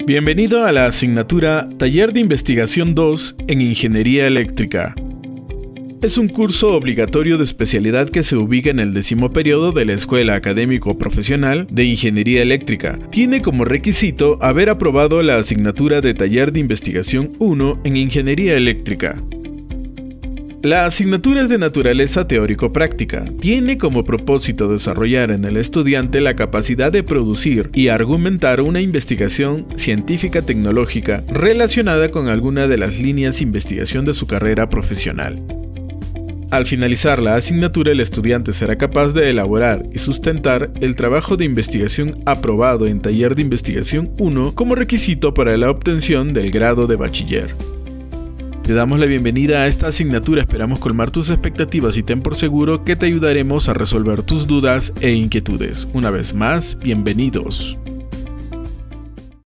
Bienvenido a la asignatura Taller de Investigación 2 en Ingeniería Eléctrica. Es un curso obligatorio de especialidad que se ubica en el 10º periodo de la Escuela Académico Profesional de Ingeniería Eléctrica. Tiene como requisito haber aprobado la asignatura de Taller de Investigación 1 en Ingeniería Eléctrica. La asignatura es de naturaleza teórico-práctica. Tiene como propósito desarrollar en el estudiante la capacidad de producir y argumentar una investigación científica-tecnológica relacionada con alguna de las líneas de investigación de su carrera profesional. Al finalizar la asignatura, el estudiante será capaz de elaborar y sustentar el trabajo de investigación aprobado en Taller de Investigación 1 como requisito para la obtención del grado de bachiller. Te damos la bienvenida a esta asignatura, esperamos colmar tus expectativas y ten por seguro que te ayudaremos a resolver tus dudas e inquietudes. Una vez más, bienvenidos.